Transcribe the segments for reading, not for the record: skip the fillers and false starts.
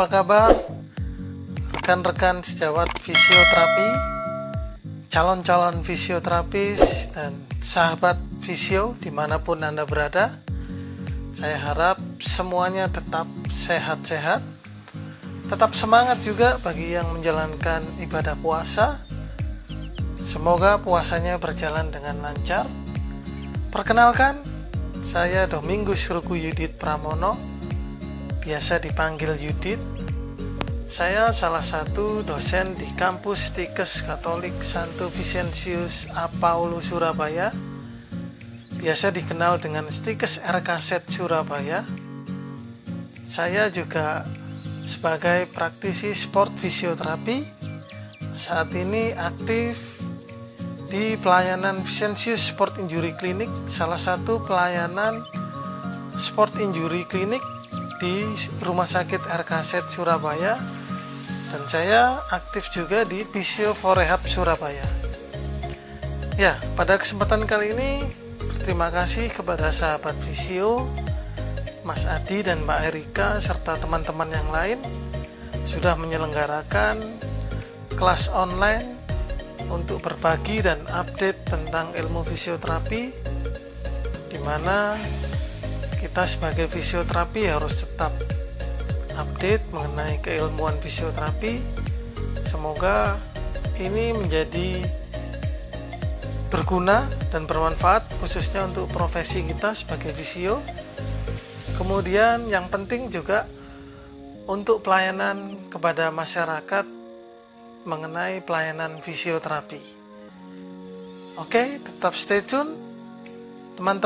Apa kabar rekan-rekan sejawat fisioterapi, calon-calon fisioterapis, dan sahabat fisio dimanapun Anda berada? Saya harap semuanya tetap sehat-sehat, tetap semangat juga bagi yang menjalankan ibadah puasa. Semoga puasanya berjalan dengan lancar. Perkenalkan, saya Domingus Ruku Yudit Pramono, biasa dipanggil Yudit. Saya salah satu dosen di kampus Stikes Katolik Santo Vincentius A. Paulus Surabaya, biasa dikenal dengan Stikes RKZ Surabaya. Saya juga sebagai praktisi sport fisioterapi, saat ini aktif di pelayanan Vincentius Sport Injury Clinic, salah satu pelayanan sport injury clinic di Rumah Sakit RKZ Surabaya, dan saya aktif juga di Physio for Rehab Surabaya. Ya, pada kesempatan kali ini berterima kasih kepada sahabat Visio, Mas Adi dan Mbak Erika serta teman-teman yang lain sudah menyelenggarakan kelas online untuk berbagi dan update tentang ilmu fisioterapi, di mana kita sebagai fisioterapi harus tetap update mengenai keilmuan fisioterapi. Semoga ini menjadi berguna dan bermanfaat khususnya untuk profesi kita sebagai fisio. Kemudian yang penting juga untuk pelayanan kepada masyarakat mengenai pelayanan fisioterapi. Oke, tetap stay tune teman-teman.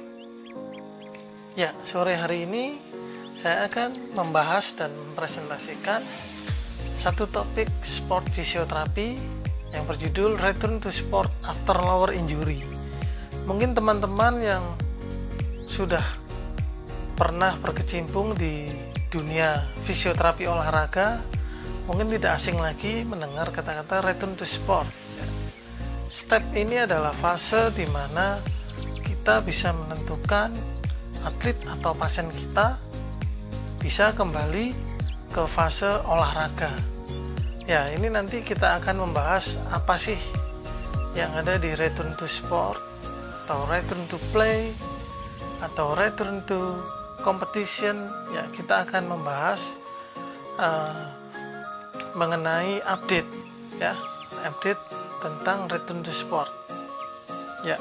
Ya, sore hari ini saya akan membahas dan mempresentasikan satu topik sport fisioterapi yang berjudul Return to Sport After Lower Injury. Mungkin teman-teman yang sudah pernah berkecimpung di dunia fisioterapi olahraga mungkin tidak asing lagi mendengar kata-kata Return to Sport. Step ini adalah fase di mana kita bisa menentukan atlet atau pasien kita bisa kembali ke fase olahraga. Ya, ini nanti kita akan membahas apa sih yang ada di return to sport atau return to play atau return to competition. Ya, kita akan membahas mengenai update, ya, update tentang return to sport. Ya.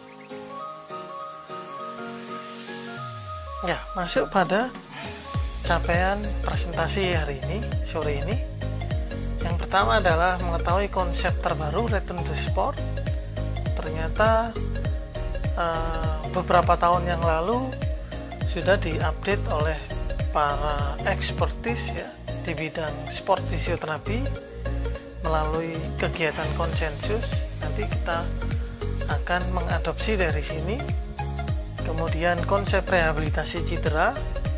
Ya, masuk pada capaian presentasi hari ini, sore ini. Yang pertama adalah mengetahui konsep terbaru return to sport. Ternyata beberapa tahun yang lalu sudah diupdate oleh para ekspertis ya di bidang sport fisioterapi melalui kegiatan konsensus. Nanti kita akan mengadopsi dari sini. Kemudian konsep rehabilitasi cedera,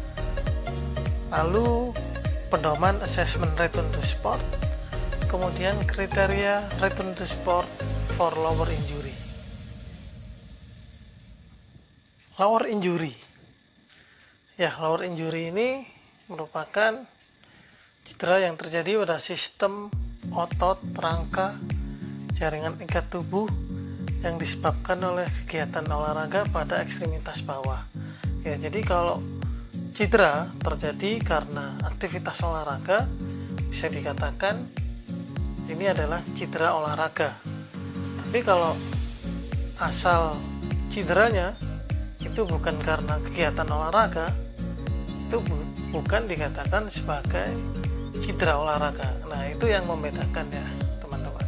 lalu pedoman asesmen return to sport, kemudian kriteria return to sport for lower injury. Lower injury. Ya, lower injury ini merupakan cedera yang terjadi pada sistem otot, rangka, jaringan ikat tubuh yang disebabkan oleh kegiatan olahraga pada ekstremitas bawah. Ya, jadi kalau cedera terjadi karena aktivitas olahraga, bisa dikatakan ini adalah cedera olahraga. Tapi kalau asal cederanya itu bukan karena kegiatan olahraga, itu bukan dikatakan sebagai cedera olahraga. Nah, itu yang membedakan ya, teman-teman.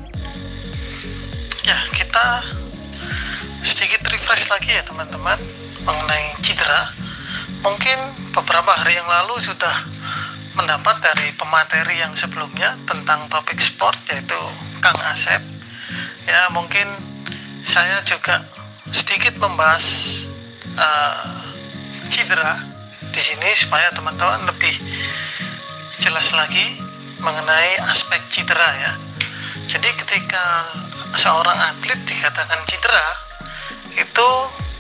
Ya, kita sedikit refresh lagi ya, teman-teman, mengenai cedera. Mungkin beberapa hari yang lalu sudah mendapat dari pemateri yang sebelumnya tentang topik sport, yaitu Kang Asep. Ya, mungkin saya juga sedikit membahas cedera di sini supaya teman-teman lebih jelas lagi mengenai aspek cedera ya. Jadi ketika seorang atlet dikatakan cedera, itu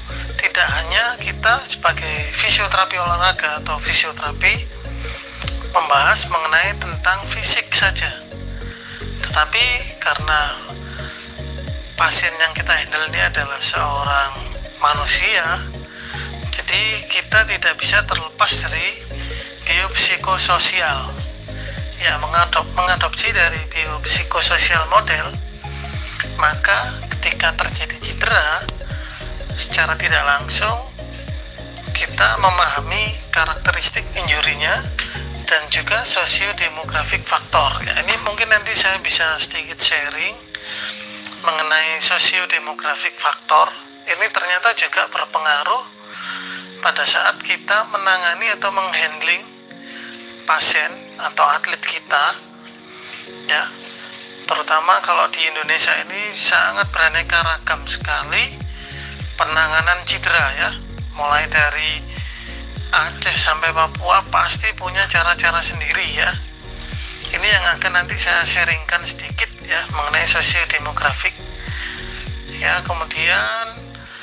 tidak hanya kita sebagai fisioterapi olahraga atau fisioterapi membahas mengenai tentang fisik saja. Tetapi karena pasien yang kita handle ini adalah seorang manusia, jadi kita tidak bisa terlepas dari biopsikososial. Ya, mengadopsi dari biopsikososial model, maka ketika terjadi cedera, secara tidak langsung kita memahami karakteristik injurinya dan juga sosiodemografik faktor. Ya, ini mungkin nanti saya bisa sedikit sharing mengenai sosiodemografik faktor. Ini ternyata juga berpengaruh pada saat kita menangani atau menghandling pasien atau atlet kita, ya, terutama kalau di Indonesia ini sangat beraneka ragam sekali penanganan cedera, ya, mulai dari Aceh sampai Papua pasti punya cara-cara sendiri, ya. Ini yang akan nanti saya sharingkan sedikit, ya, mengenai sosiodemografik, ya. Kemudian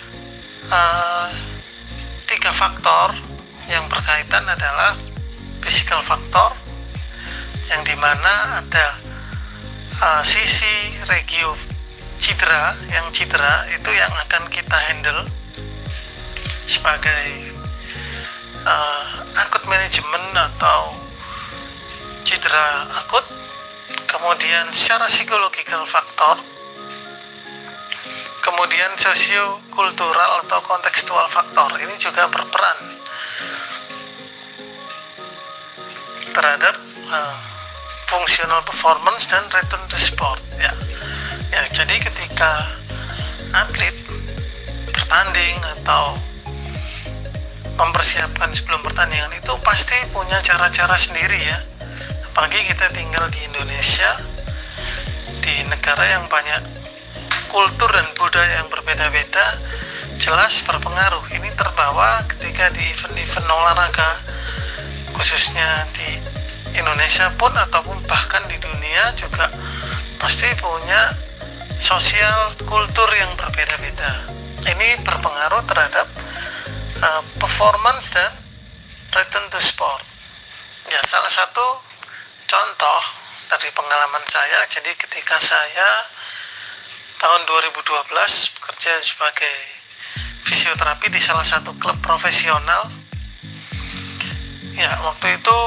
3 faktor yang berkaitan adalah physical factor, yang dimana ada sisi regio cedera, yang cedera itu yang akan kita handle sebagai akut manajemen atau cedera akut. Kemudian secara psikologikal faktor, kemudian sosiokultural atau kontekstual faktor, ini juga berperan terhadap functional performance dan return to sport, ya. Ya, jadi ketika atlet bertanding atau mempersiapkan sebelum pertandingan itu pasti punya cara-cara sendiri, ya. Apalagi kita tinggal di Indonesia, di negara yang banyak kultur dan budaya yang berbeda-beda, jelas berpengaruh. Ini terbawa ketika di event-event olahraga, khususnya di Indonesia pun ataupun bahkan di dunia juga pasti punya sosial kultur yang berbeda-beda. Ini berpengaruh terhadap performance dan return to sport. Ya, salah satu contoh dari pengalaman saya, jadi ketika saya tahun 2012 bekerja sebagai fisioterapi di salah satu klub profesional. Ya, waktu itu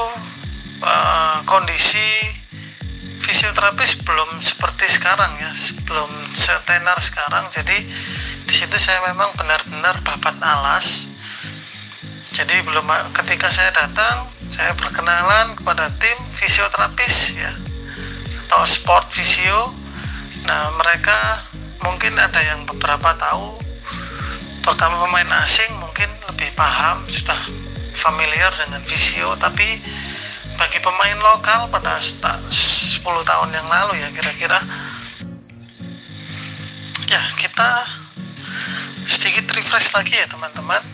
kondisi fisioterapis belum seperti sekarang, ya, belum setenar sekarang. Jadi di situ saya memang benar-benar babat alas. Jadi belum, ketika saya datang, saya perkenalan kepada tim fisioterapis, ya, atau sport fisio. Nah, mereka mungkin ada yang beberapa tahu, terutama pemain asing mungkin lebih paham, sudah familiar dengan fisio, tapi bagi pemain lokal pada 10 tahun yang lalu, ya, kira-kira, ya, kita sedikit refresh lagi, ya, teman-teman.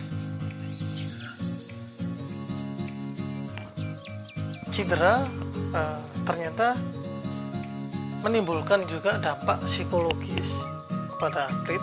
Cedera ternyata menimbulkan juga dampak psikologis kepada atlet,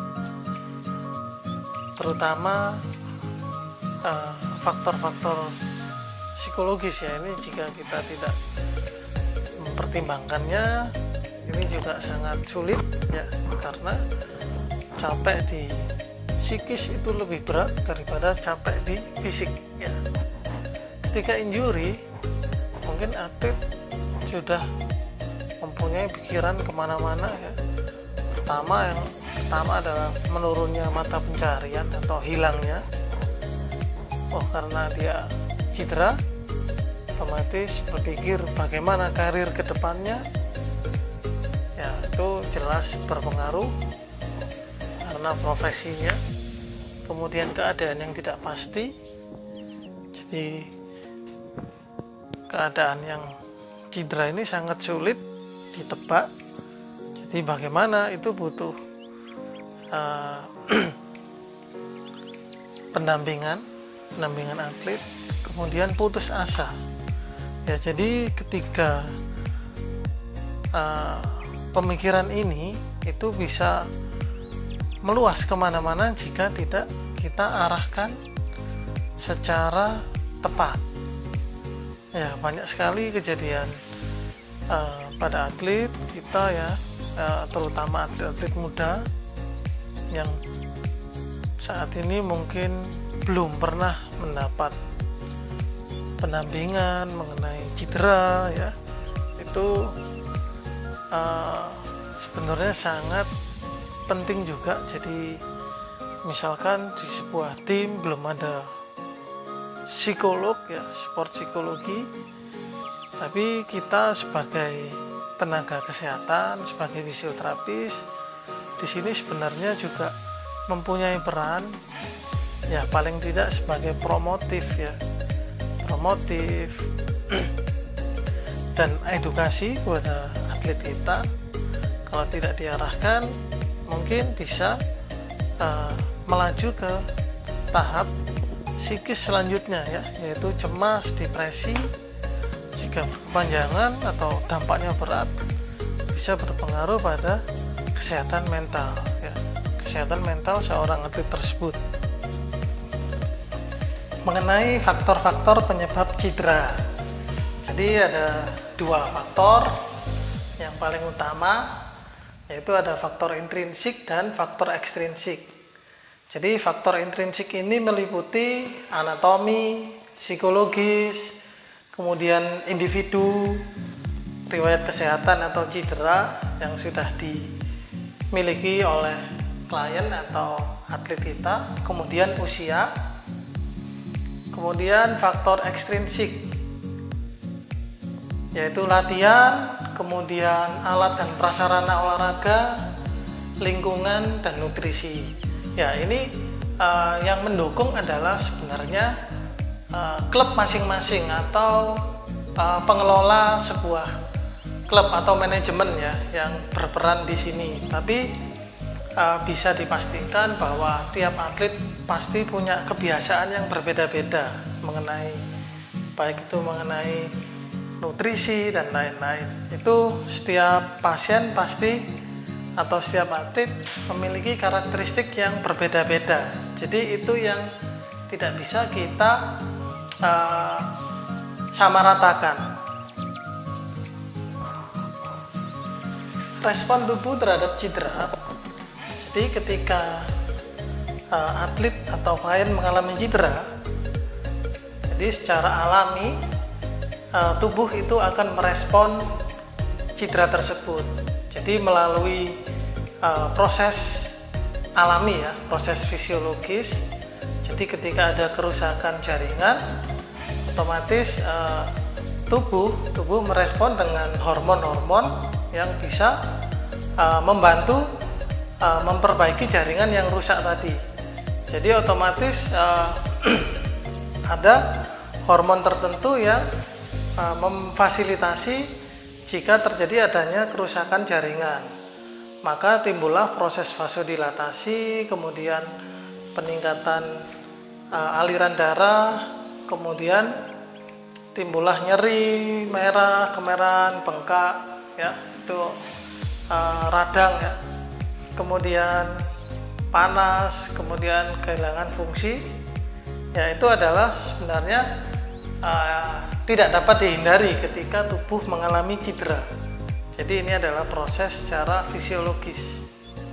terutama faktor-faktor psikologis, ya. Ini jika kita tidak mempertimbangkannya, ini juga sangat sulit, ya, karena capek di psikis itu lebih berat daripada capek di fisik, ya. Ketika injury, mungkin atlet sudah mempunyai pikiran kemana-mana, ya. Yang pertama adalah menurunnya mata pencarian atau hilangnya. Karena dia cedera, otomatis berpikir bagaimana karir ke depannya, ya, itu jelas berpengaruh karena profesinya. Kemudian keadaan yang tidak pasti, jadi keadaan yang cedera ini sangat sulit ditebak. Jadi bagaimana, itu butuh pendampingan atlet. Kemudian putus asa, ya. Jadi ketika pemikiran ini itu bisa meluas kemana-mana jika tidak kita arahkan secara tepat, Ya, banyak sekali kejadian pada atlet kita ya, terutama atlet-atlet muda yang saat ini mungkin belum pernah mendapat pendampingan mengenai cedera ya. Itu sebenarnya sangat penting juga. Jadi misalkan di sebuah tim belum ada psikolog ya, sport psikologi, tapi kita sebagai tenaga kesehatan, sebagai fisioterapis di sini sebenarnya juga mempunyai peran ya, paling tidak sebagai promotif dan edukasi kepada atlet kita. Kalau tidak diarahkan mungkin bisa melaju ke tahap psikis selanjutnya ya, yaitu cemas, depresi. Jika berkepanjangan atau dampaknya berat, bisa berpengaruh pada kesehatan mental ya, kesehatan mental seorang atlet tersebut. Mengenai faktor-faktor penyebab cedera, jadi ada dua faktor yang paling utama, yaitu ada faktor intrinsik dan faktor ekstrinsik. Jadi faktor intrinsik ini meliputi anatomi, psikologis, kemudian individu, riwayat kesehatan atau cedera yang sudah dimiliki oleh klien atau atlet kita, kemudian usia, kemudian faktor ekstrinsik yaitu latihan, kemudian alat dan prasarana olahraga, lingkungan, dan nutrisi. Ya, ini yang mendukung adalah sebenarnya klub masing-masing atau pengelola sebuah klub atau manajemen ya yang berperan di sini. Tapi bisa dipastikan bahwa tiap atlet pasti punya kebiasaan yang berbeda-beda mengenai baik itu mengenai nutrisi dan lain-lain. Itu setiap pasien pasti atau setiap atlet memiliki karakteristik yang berbeda-beda. Jadi itu yang tidak bisa kita samaratakan. Respon tubuh terhadap cedera. Jadi ketika atlet atau klien mengalami cedera, jadi secara alami tubuh itu akan merespon cedera tersebut. Jadi melalui proses alami ya, proses fisiologis. Jadi ketika ada kerusakan jaringan, otomatis tubuh merespon dengan hormon-hormon yang bisa membantu memperbaiki jaringan yang rusak tadi. Jadi otomatis ada hormon tertentu yang memfasilitasi jika terjadi adanya kerusakan jaringan, maka timbullah proses vasodilatasi, kemudian peningkatan aliran darah, kemudian timbullah nyeri, merah, kemerahan, bengkak, ya itu radang ya, kemudian panas, kemudian kehilangan fungsi, ya itu adalah sebenarnya tidak dapat dihindari ketika tubuh mengalami cedera. Jadi ini adalah proses secara fisiologis.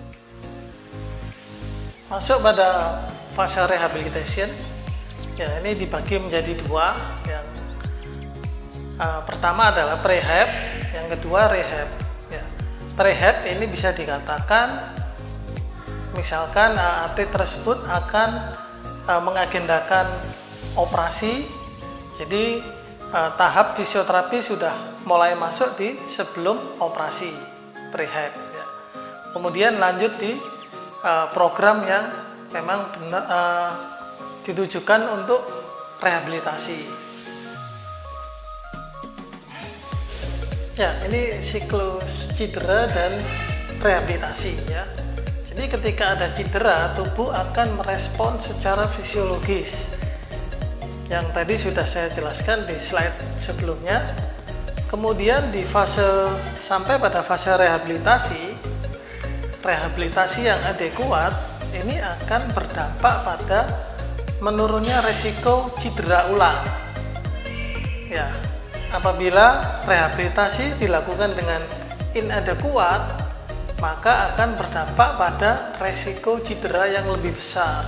Masuk pada fase rehabilitation. Ya, ini dibagi menjadi dua. Yang pertama adalah prehab, yang kedua rehab. Ya, prehab ini bisa dikatakan misalkan atlet tersebut akan mengagendakan operasi. Jadi tahap fisioterapi sudah mulai masuk di sebelum operasi prehab ya. Kemudian lanjut di program yang memang ditujukan untuk rehabilitasi. Ya, ini siklus cedera dan rehabilitasi ya. Jadi ketika ada cedera, tubuh akan merespon secara fisiologis. Yang tadi sudah saya jelaskan di slide sebelumnya. Kemudian di sampai pada fase rehabilitasi yang adekuat ini akan berdampak pada menurunnya resiko cedera ulang. Ya, Apabila rehabilitasi dilakukan dengan inadequat, maka akan berdampak pada resiko cedera yang lebih besar.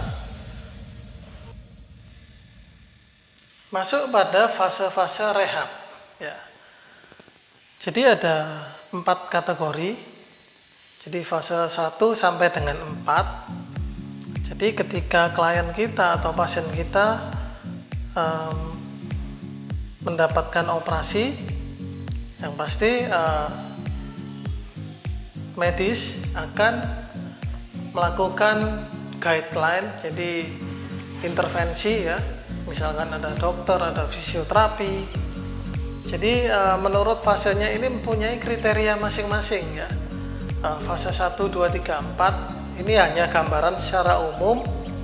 Masuk pada fase-fase rehab ya. Jadi ada 4 kategori. Jadi fase 1 sampai dengan 4. Jadi ketika klien kita atau pasien kita mendapatkan operasi, yang pasti medis akan melakukan guideline, jadi intervensi ya, misalkan ada dokter, ada fisioterapi. Jadi menurut fasenya ini mempunyai kriteria masing-masing ya. Fase 1, 2, 3, 4 ini hanya gambaran secara umum,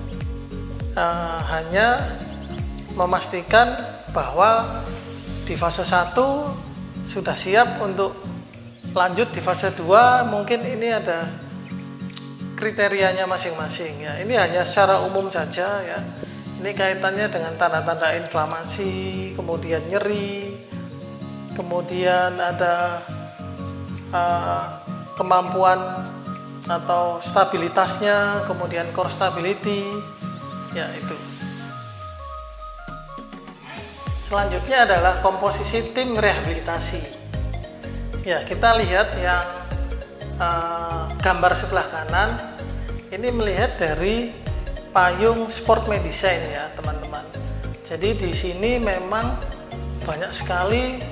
hanya memastikan bahwa di fase 1 sudah siap untuk lanjut di fase 2. Mungkin ini ada kriterianya masing-masing ya. Ini hanya secara umum saja ya. Ini kaitannya dengan tanda-tanda inflamasi, kemudian nyeri, kemudian ada kemampuan atau stabilitasnya, kemudian core stability ya, itu. Selanjutnya adalah komposisi tim rehabilitasi. Ya, kita lihat yang gambar sebelah kanan ini melihat dari payung sport medicine ya, teman-teman. Jadi di sini memang banyak sekali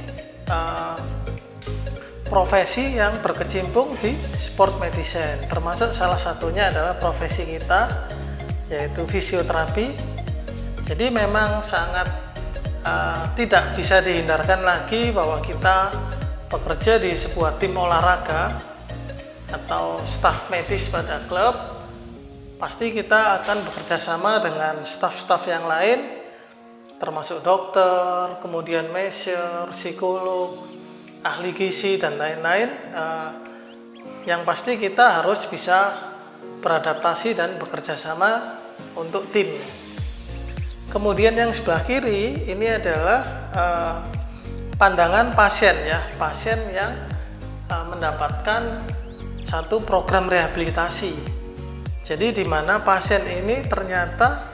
profesi yang berkecimpung di sport medicine, termasuk salah satunya adalah profesi kita, yaitu fisioterapi. Jadi memang sangat tidak bisa dihindarkan lagi bahwa kita bekerja di sebuah tim olahraga atau staf medis pada klub. Pasti kita akan bekerja sama dengan staf-staf yang lain, termasuk dokter, kemudian manajer, psikolog, ahli gizi, dan lain-lain. Yang pasti kita harus bisa beradaptasi dan bekerja sama untuk tim. Kemudian yang sebelah kiri ini adalah pandangan pasien ya, pasien yang mendapatkan satu program rehabilitasi. Jadi di mana pasien ini ternyata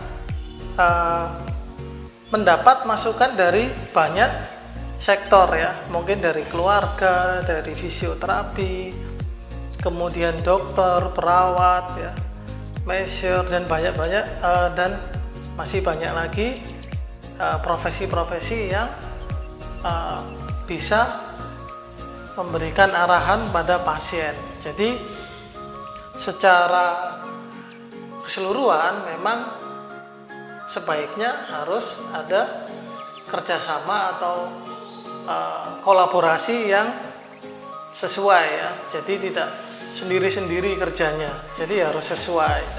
mendapat masukan dari banyak sektor ya, mungkin dari keluarga, dari fisioterapi, kemudian dokter, perawat ya, manajer, dan banyak-banyak dan masih banyak lagi profesi-profesi yang bisa memberikan arahan pada pasien. Jadi secara keseluruhan memang sebaiknya harus ada kerjasama atau kolaborasi yang sesuai ya. Jadi tidak sendiri-sendiri kerjanya, jadi harus sesuai.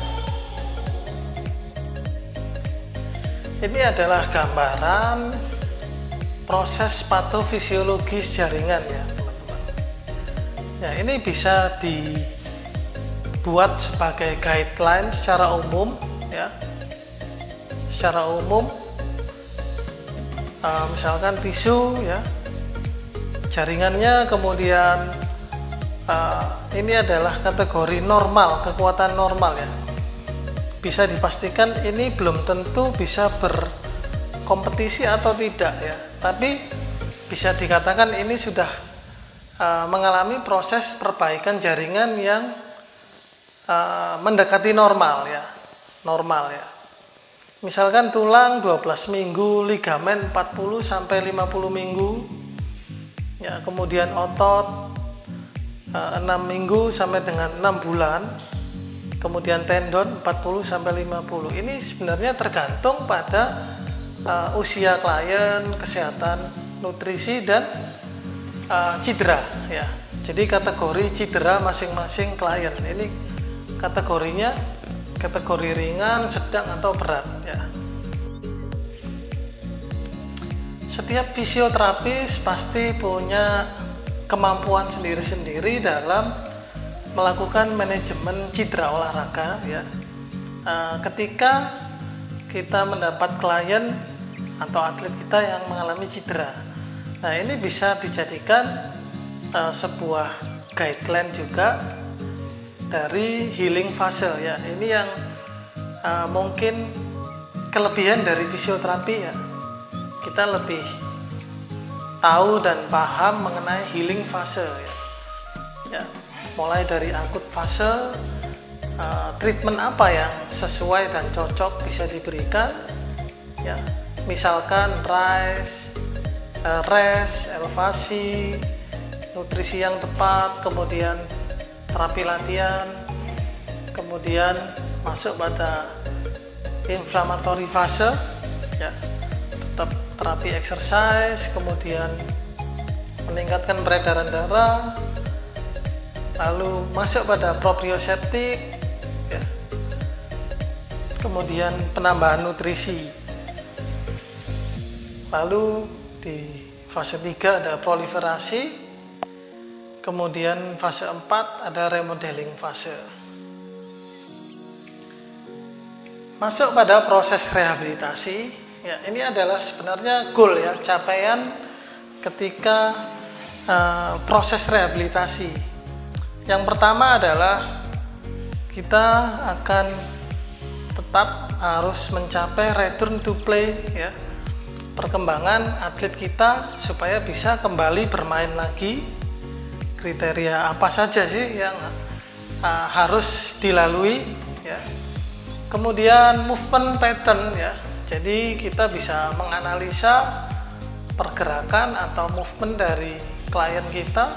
Ini adalah gambaran proses patofisiologis jaringan ya, teman-teman. Ya, ini bisa dibuat sebagai guideline secara umum ya. Secara umum, misalkan tisu ya, jaringannya, kemudian ini adalah kategori normal, kekuatan normal ya. Bisa dipastikan ini belum tentu bisa berkompetisi atau tidak ya, tapi bisa dikatakan ini sudah mengalami proses perbaikan jaringan yang mendekati normal ya, normal ya. Misalkan tulang 12 minggu, ligamen 40 sampai 50 minggu ya, kemudian otot 6 minggu sampai dengan 6 bulan, kemudian tendon 40 sampai 50. Ini sebenarnya tergantung pada usia klien, kesehatan nutrisi, dan cedera ya. Jadi kategori cedera masing-masing klien ini kategorinya kategori ringan, sedang, atau berat ya. Setiap fisioterapis pasti punya kemampuan sendiri-sendiri dalam melakukan manajemen cedera olahraga ya. Ketika kita mendapat klien atau atlet kita yang mengalami cedera, Nah, ini bisa dijadikan sebuah guideline juga dari healing fase ya. Ini yang mungkin kelebihan dari fisioterapi ya. Kita lebih tahu dan paham mengenai healing fase ya. Ya, mulai dari akut fase, treatment apa yang sesuai dan cocok bisa diberikan ya. Misalkan rest, elevasi, nutrisi yang tepat, kemudian terapi latihan, kemudian masuk pada inflammatory fase ya, tetap terapi exercise, kemudian meningkatkan peredaran darah, lalu masuk pada proprioseptik ya, kemudian penambahan nutrisi, lalu di fase 3 ada proliferasi, kemudian fase 4 ada remodeling fase. Masuk pada proses rehabilitasi ya, ini adalah sebenarnya goal ya, capaian ketika proses rehabilitasi. Yang pertama adalah kita akan tetap harus mencapai return to play ya, perkembangan atlet kita supaya bisa kembali bermain lagi. Kriteria apa saja sih yang harus dilalui ya. Kemudian movement pattern ya, jadi kita bisa menganalisa pergerakan atau movement dari klien kita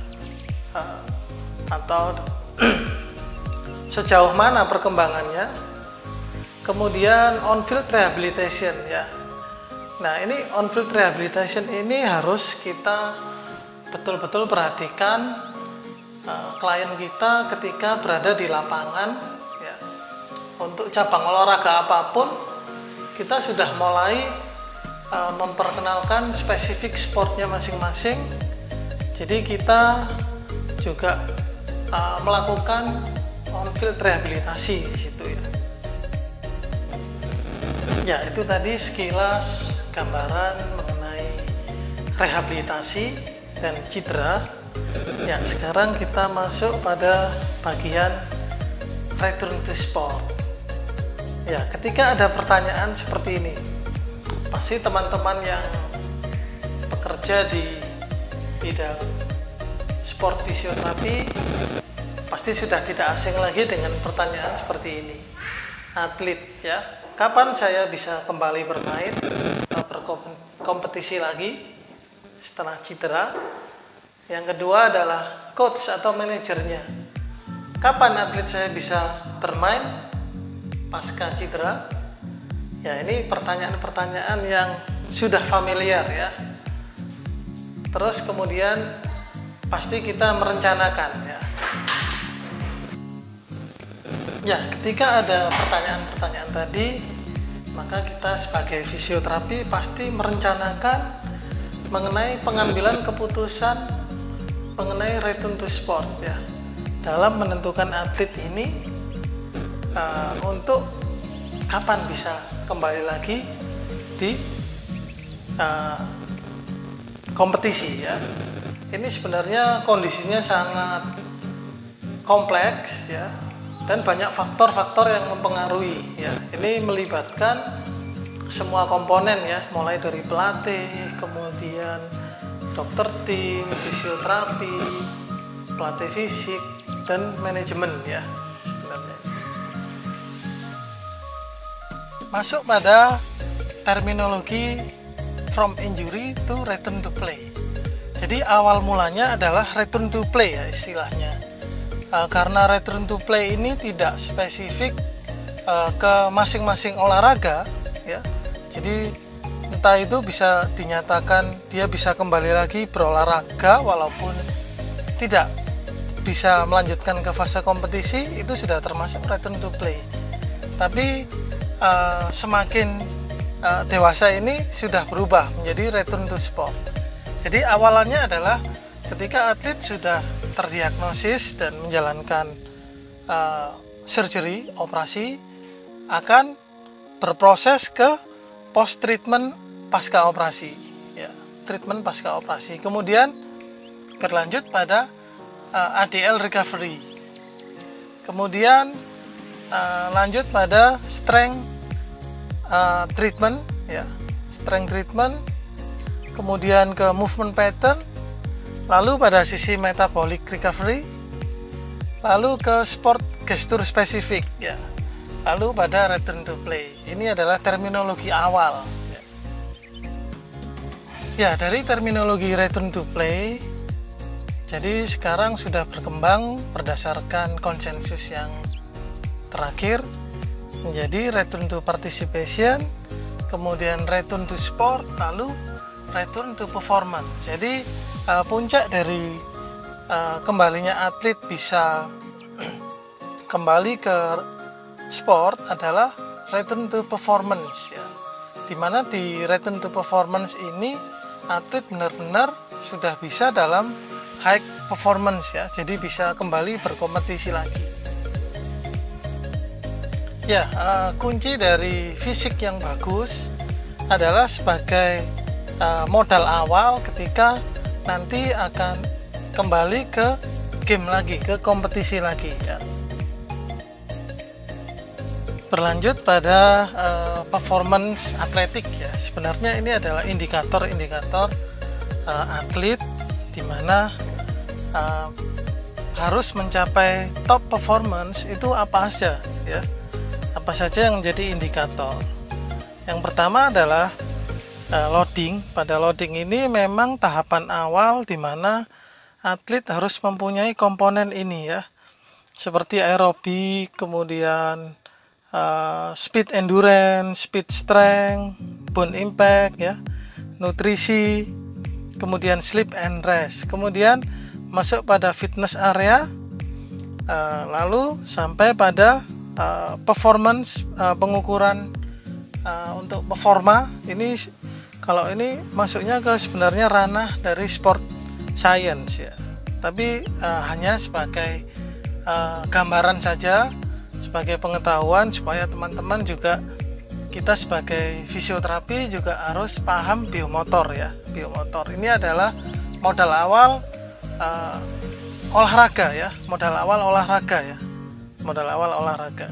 atau sejauh mana perkembangannya. Kemudian on-field rehabilitation ya. Nah, ini on-field rehabilitation ini harus kita betul-betul perhatikan klien kita ketika berada di lapangan ya. Untuk cabang olahraga apapun, kita sudah mulai memperkenalkan spesifik sportnya masing-masing. Jadi kita juga melakukan on-field rehabilitasi di situ ya. Ya, itu tadi sekilas gambaran mengenai rehabilitasi dan cedera. Ya, sekarang kita masuk pada bagian return to sport. Ya, ketika ada pertanyaan seperti ini, pasti teman-teman yang bekerja di bidang sport fisioterapi pasti sudah tidak asing lagi dengan pertanyaan seperti ini. Atlet ya, kapan saya bisa kembali bermain atau berkompetisi lagi setelah cedera? Yang kedua adalah coach atau manajernya. Kapan atlet saya bisa bermain pasca cedera? Ya, ini pertanyaan-pertanyaan yang sudah familiar ya. Terus kemudian pasti kita merencanakan ya. Ya, ketika ada pertanyaan-pertanyaan tadi, maka kita sebagai fisioterapi pasti merencanakan mengenai pengambilan keputusan mengenai return to sport ya, dalam menentukan atlet ini untuk kapan bisa kembali lagi di kompetisi ya. Ini sebenarnya kondisinya sangat kompleks ya, dan banyak faktor-faktor yang mempengaruhi ya. Ini melibatkan semua komponen ya, mulai dari pelatih, kemudian dokter tim, fisioterapi, pelatih fisik, dan manajemen ya sebenarnya. Masuk pada terminologi from injury to return to play. Jadi awal mulanya adalah return to play ya istilahnya. Karena return to play ini tidak spesifik ke masing-masing olahraga ya. Jadi entah itu bisa dinyatakan dia bisa kembali lagi berolahraga walaupun tidak bisa melanjutkan ke fase kompetisi, itu sudah termasuk return to play. Tapi semakin dewasa ini sudah berubah menjadi return to sport. Jadi awalannya adalah ketika atlet sudah terdiagnosis dan menjalankan surgery, operasi, akan berproses ke post treatment pasca operasi ya. treatment pasca operasi. Kemudian berlanjut pada ADL recovery. Kemudian lanjut pada strength treatment ya, strength treatment, kemudian ke movement pattern, lalu pada sisi metabolic recovery, lalu ke sport gesture spesifik ya, lalu pada return to play. Ini adalah terminologi awal ya. Dari terminologi return to play, jadi sekarang sudah berkembang berdasarkan konsensus yang terakhir menjadi return to participation, kemudian return to sport, lalu return to performance. Jadi puncak dari kembalinya atlet bisa kembali ke sport adalah return to performance ya. Dimana di return to performance ini atlet benar-benar sudah bisa dalam high performance ya, jadi bisa kembali berkompetisi lagi ya. Kunci dari fisik yang bagus adalah sebagai modal awal ketika nanti akan kembali ke game lagi, ke kompetisi lagi ya. Berlanjut pada performance atletik ya, sebenarnya ini adalah indikator-indikator atlet di mana harus mencapai top performance itu apa saja ya, apa saja yang menjadi indikator. Yang pertama adalah loading. Pada loading ini memang tahapan awal di mana atlet harus mempunyai komponen ini ya, seperti aerobik, kemudian speed endurance, speed strength, bone impact ya, nutrisi, kemudian sleep and rest, kemudian masuk pada fitness area, lalu sampai pada performance, pengukuran untuk performa. Ini kalau ini masuknya ke sebenarnya ranah dari sport science ya, tapi hanya sebagai gambaran saja, sebagai pengetahuan supaya teman-teman juga, kita sebagai fisioterapi juga harus paham biomotor ya. Biomotor ini adalah modal awal olahraga ya, modal awal olahraga ya, modal awal olahraga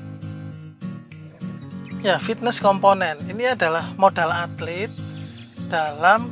ya. Fitness komponen ini adalah modal atlet dalam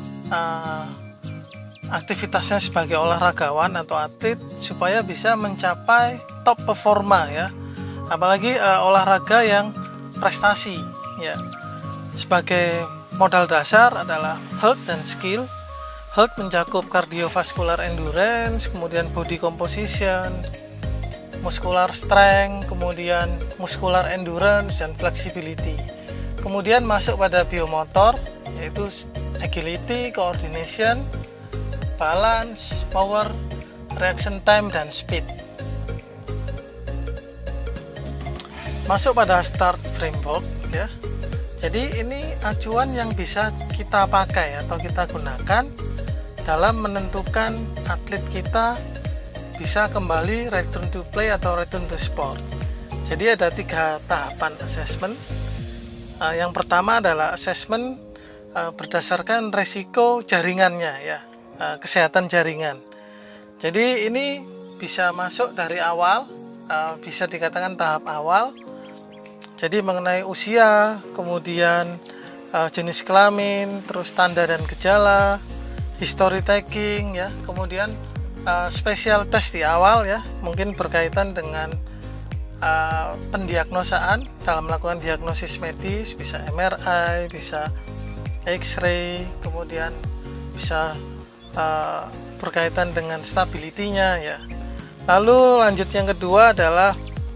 aktivitasnya sebagai olahragawan atau atlet supaya bisa mencapai top performa ya, apalagi olahraga yang prestasi ya. Sebagai modal dasar adalah health dan skill. Health mencakup cardiovascular endurance, kemudian body composition, muscular strength, kemudian muscular endurance dan flexibility. Kemudian masuk pada biomotor, yaitu agility, coordination, balance, power, reaction time, dan speed. Masuk pada start framework ya. Jadi ini acuan yang bisa kita pakai atau kita gunakan dalam menentukan atlet kita bisa kembali return to play atau return to sport. Jadi ada 3 tahapan assessment. Yang pertama adalah assessment berdasarkan resiko jaringannya ya, kesehatan jaringan. Jadi ini bisa masuk dari awal, bisa dikatakan tahap awal. Jadi mengenai usia, kemudian jenis kelamin, terus tanda dan gejala, history taking ya, kemudian special test di awal ya, mungkin berkaitan dengan pendiagnosaan dalam melakukan diagnosis medis, bisa MRI, bisa X-ray, kemudian bisa berkaitan dengan stability-nya ya. Lalu lanjut yang kedua adalah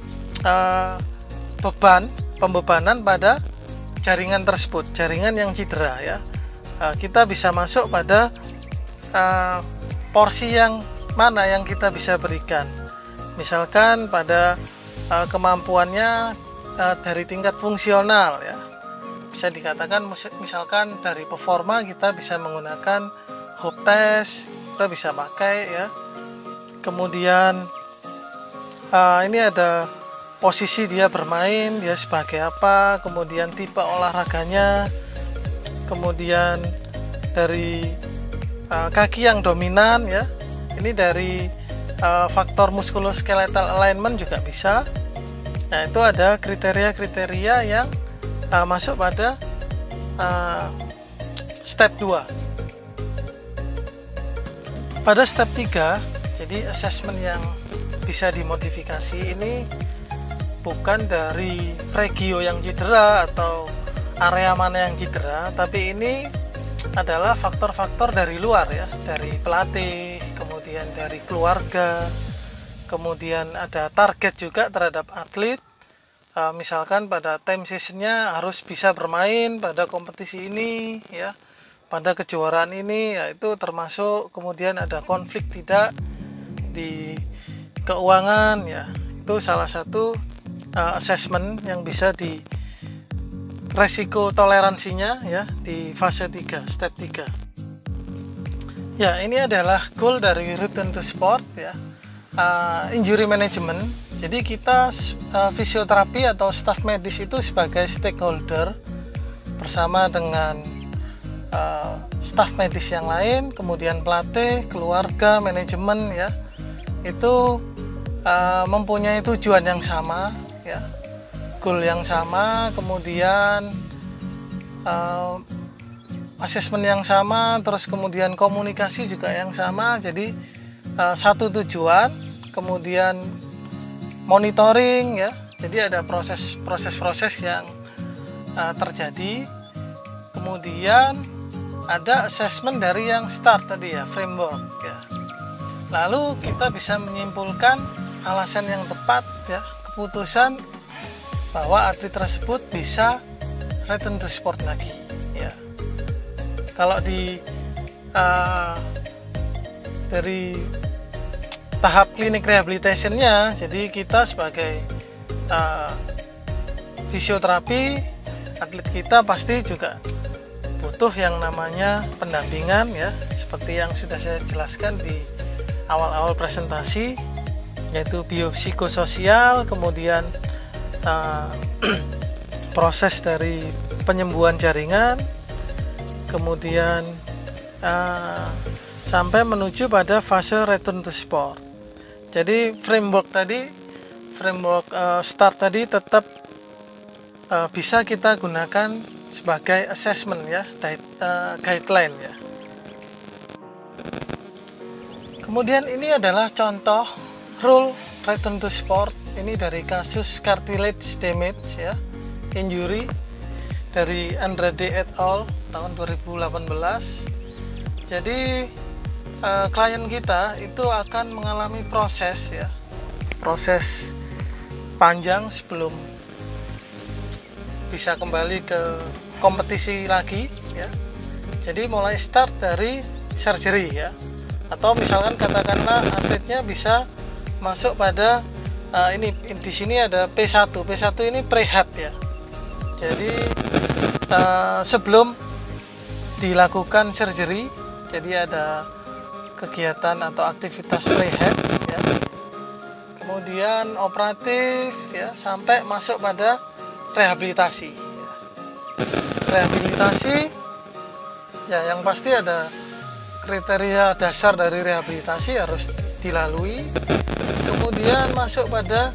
pembebanan pada jaringan tersebut, jaringan yang cedera ya. Kita bisa masuk pada porsi yang mana yang kita bisa berikan. Misalkan pada kemampuannya dari tingkat fungsional ya, bisa dikatakan misalkan dari performa kita bisa menggunakan hope test, kita bisa pakai ya. Kemudian ini ada posisi dia bermain, dia sebagai apa, kemudian tipe olahraganya, kemudian dari kaki yang dominan ya. Ini dari faktor musculoskeletal alignment juga bisa. Nah, itu ada kriteria-kriteria yang masuk pada step 2. Pada step 3, jadi assessment yang bisa dimodifikasi ini bukan dari regio yang cedera atau area mana yang cedera, tapi ini adalah faktor-faktor dari luar ya, dari pelatih, kemudian dari keluarga, kemudian ada target juga terhadap atlet. Misalkan pada time sessionnya harus bisa bermain pada kompetisi ini ya, pada kejuaraan ini, yaitu termasuk kemudian ada konflik tidak di keuangan ya. Itu salah satu assessment yang bisa di resiko toleransinya ya di fase 3, step 3. Ya, ini adalah goal dari Return to Sport ya. Injury management. Jadi kita fisioterapi atau staff medis itu sebagai stakeholder bersama dengan staf medis yang lain, kemudian pelatih, keluarga, manajemen ya, itu mempunyai tujuan yang sama ya, goal yang sama, kemudian asesmen yang sama, terus kemudian komunikasi juga yang sama. Jadi satu tujuan, kemudian monitoring ya, jadi ada proses-proses yang terjadi, kemudian ada assessment dari yang start tadi ya, framework ya. Lalu kita bisa menyimpulkan alasan yang tepat ya, keputusan bahwa atlet tersebut bisa return to sport lagi ya. Kalau di dari tahap klinik rehabilitationnya, jadi kita sebagai fisioterapi, atlet kita pasti juga butuh yang namanya pendampingan ya, seperti yang sudah saya jelaskan di awal-awal presentasi, yaitu biopsikososial, kemudian proses dari penyembuhan jaringan, kemudian sampai menuju pada fase return to sport. Jadi framework start tadi tetap bisa kita gunakan sebagai assessment ya, guideline ya. Kemudian ini adalah contoh rule return to sport. Ini dari kasus cartilage damage ya, injury dari Andrade et al. Tahun 2018. Jadi klien kita itu akan mengalami proses ya, proses panjang sebelum bisa kembali ke kompetisi lagi ya. Jadi mulai start dari surgery ya, atau misalkan katakanlah atletnya bisa masuk pada ini di sini ada P1 ini prehab ya. Jadi sebelum dilakukan surgery, jadi ada kegiatan atau aktivitas prehab ya, kemudian operatif ya, sampai masuk pada rehabilitasi ya. Rehabilitasi ya, yang pasti ada kriteria dasar dari rehabilitasi harus dilalui, kemudian masuk pada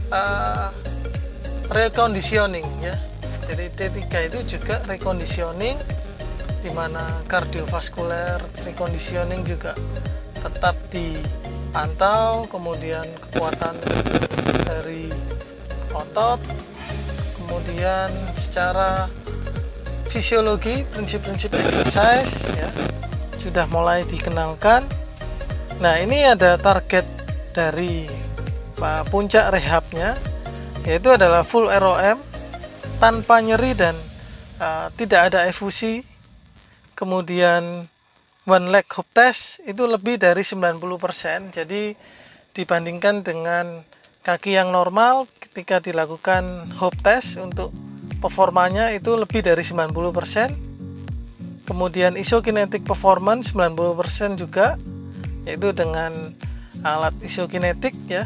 reconditioning ya. Jadi D3 itu juga reconditioning, di mana kardiovaskuler reconditioning juga tetap dipantau, kemudian kekuatan dari otot, kemudian secara fisiologi prinsip-prinsip exercise ya sudah mulai dikenalkan. Nah, ini ada target dari puncak rehabnya, yaitu adalah full ROM tanpa nyeri dan tidak ada efusi. Kemudian one leg hop test itu lebih dari 90%. Jadi dibandingkan dengan kaki yang normal, ketika dilakukan hop test untuk performanya itu lebih dari 90%. Kemudian isokinetic performance 90% juga, yaitu dengan alat isokinetik ya.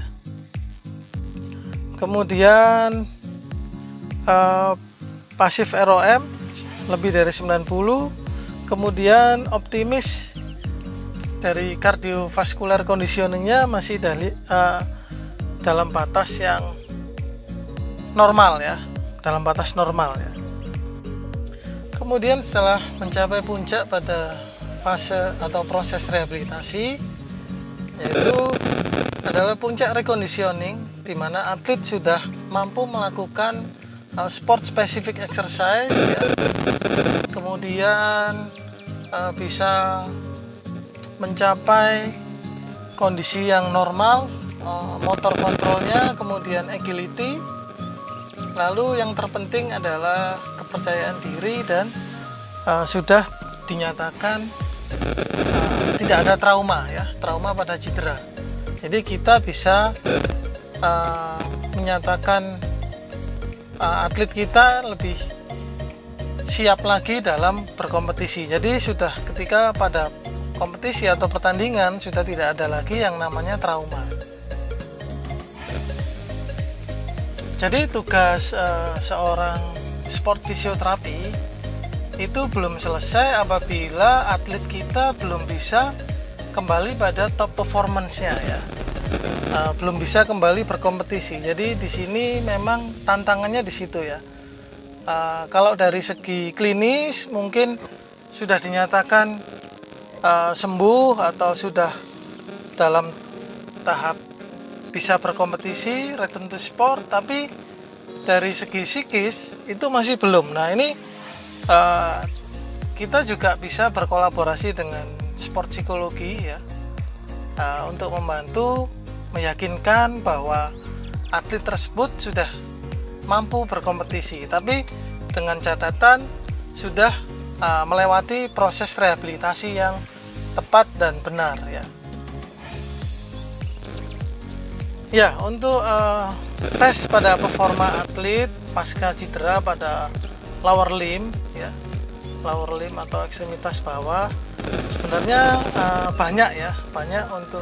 Kemudian pasif ROM lebih dari 90. Kemudian optimis dari cardiovascular conditioningnya masih dalam batas yang normal ya, dalam batas normal ya. Kemudian setelah mencapai puncak pada fase atau proses rehabilitasi, yaitu adalah puncak reconditioning, di mana atlet sudah mampu melakukan sport specific exercise ya. Kemudian bisa mencapai kondisi yang normal, motor kontrolnya, kemudian agility. Lalu yang terpenting adalah kepercayaan diri dan sudah dinyatakan tidak ada trauma ya, trauma pada cedera. Jadi kita bisa menyatakan atlet kita lebih siap lagi dalam berkompetisi. Jadi sudah ketika pada kompetisi atau pertandingan sudah tidak ada lagi yang namanya trauma. Jadi tugas seorang sport fisioterapi itu belum selesai apabila atlet kita belum bisa kembali pada top performance-nya ya, belum bisa kembali berkompetisi. Jadi di sini memang tantangannya di situ ya. Kalau dari segi klinis mungkin sudah dinyatakan sembuh atau sudah dalam tahap bisa berkompetisi, return to sport, tapi dari segi psikis itu masih belum. Nah ini kita juga bisa berkolaborasi dengan sport psikologi ya, untuk membantu meyakinkan bahwa atlet tersebut sudah mampu berkompetisi, tapi dengan catatan sudah melewati proses rehabilitasi yang tepat dan benar ya. Ya, untuk tes pada performa atlet pasca cedera pada lower limb ya, lower limb atau ekstremitas bawah, sebenarnya banyak untuk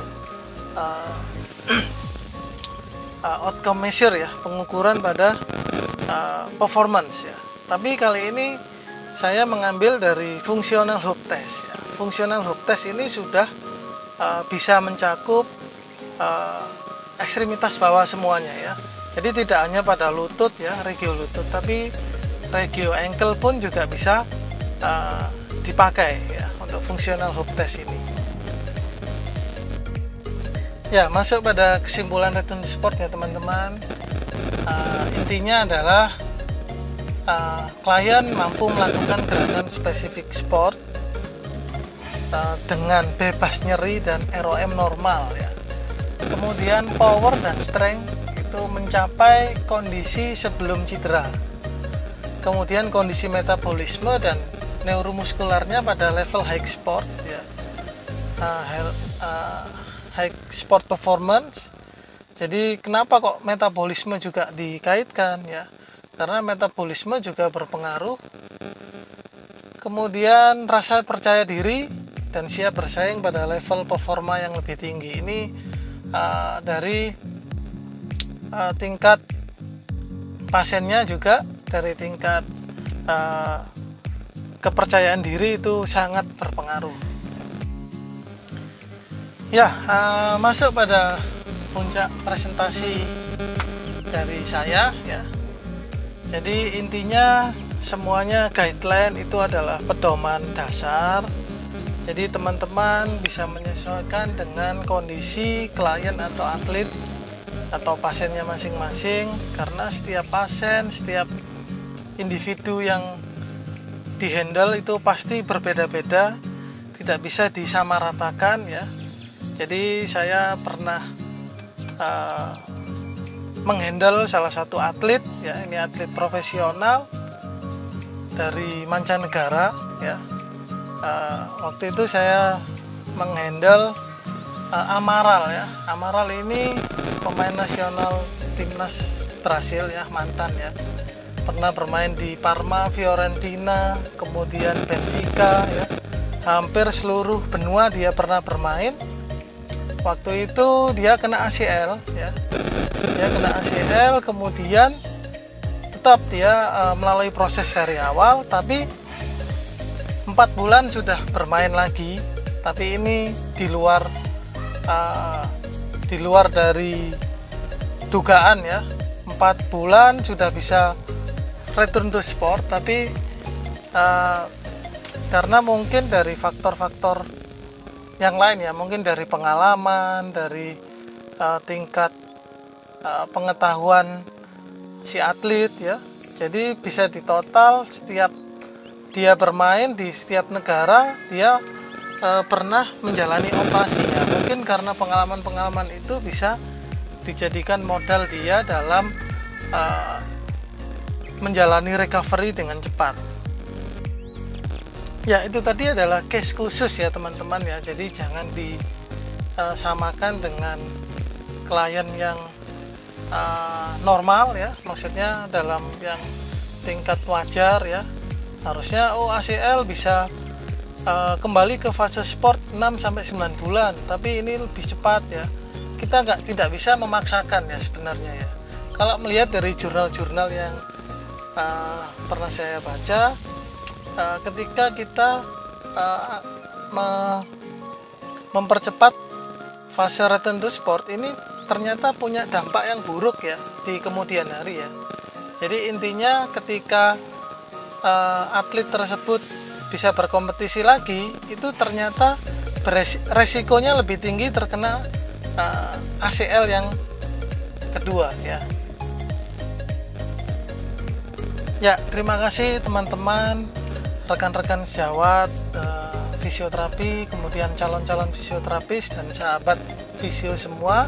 outcome measure ya, pengukuran pada performance ya. Tapi kali ini saya mengambil dari functional hub test ya. Functional hub test ini sudah bisa mencakup ekstremitas bawah semuanya ya. Jadi tidak hanya pada lutut ya, regio lutut, tapi regio ankle pun juga bisa dipakai ya untuk functional hub test ini. Ya, masuk pada kesimpulan return to sport ya teman-teman. Intinya adalah klien mampu melakukan gerakan spesifik sport dengan bebas nyeri dan ROM normal ya. Kemudian power dan strength itu mencapai kondisi sebelum cedera. Kemudian kondisi metabolisme dan neuromuskularnya pada level high sport ya, high sport performance. Jadi kenapa kok metabolisme juga dikaitkan ya? Karena metabolisme juga berpengaruh. Kemudian rasa percaya diri dan siap bersaing pada level performa yang lebih tinggi. Ini dari tingkat pasiennya juga, dari tingkat kepercayaan diri itu sangat berpengaruh. Ya, masuk pada puncak presentasi dari saya ya. Jadi intinya semuanya guideline itu adalah pedoman dasar. Jadi teman-teman bisa menyesuaikan dengan kondisi klien atau atlet atau pasiennya masing-masing, karena setiap pasien, setiap individu yang dihandle itu pasti berbeda-beda, tidak bisa disamaratakan ya. Jadi saya pernah menghandle salah satu atlet ya, ini atlet profesional dari mancanegara ya. Waktu itu saya menghandle Amaral ya. Amaral ini pemain nasional timnas Brasil ya, mantan ya. Pernah bermain di Parma, Fiorentina, kemudian Benfica ya. Hampir seluruh benua dia pernah bermain. Waktu itu dia kena ACL ya. Dia kena ACL, kemudian tetap dia melalui proses seri awal, tapi 4 bulan sudah bermain lagi, tapi ini di luar dari dugaan ya. 4 bulan sudah bisa return to sport, tapi karena mungkin dari faktor-faktor yang lain ya, mungkin dari pengalaman, dari tingkat pengetahuan si atlet ya, jadi bisa ditotal setiap dia bermain di setiap negara dia pernah menjalani operasinya. Mungkin karena pengalaman-pengalaman itu bisa dijadikan modal dia dalam menjalani recovery dengan cepat. Ya, itu tadi adalah case khusus ya teman-teman ya, jadi jangan disamakan dengan klien yang normal ya, maksudnya dalam yang tingkat wajar ya. Harusnya ACL bisa kembali ke fase sport 6-9 bulan, tapi ini lebih cepat ya. Kita tidak bisa memaksakan ya sebenarnya ya. Kalau melihat dari jurnal-jurnal yang pernah saya baca, ketika kita mempercepat fase return to sport ini ternyata punya dampak yang buruk ya di kemudian hari ya. Jadi intinya ketika atlet tersebut bisa berkompetisi lagi, itu ternyata resikonya lebih tinggi terkena ACL yang kedua ya. Ya, terima kasih teman-teman, rekan-rekan sejawat fisioterapi, kemudian calon-calon fisioterapis dan sahabat fisio semua.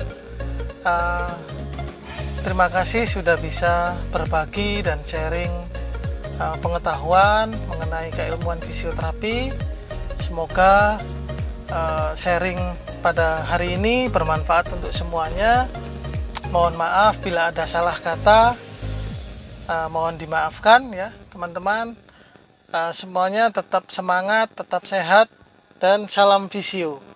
Terima kasih sudah bisa berbagi dan sharing pengetahuan mengenai keilmuan fisioterapi. Semoga sharing pada hari ini bermanfaat untuk semuanya. Mohon maaf bila ada salah kata, mohon dimaafkan ya teman-teman. Semuanya tetap semangat, tetap sehat, dan salam fisio.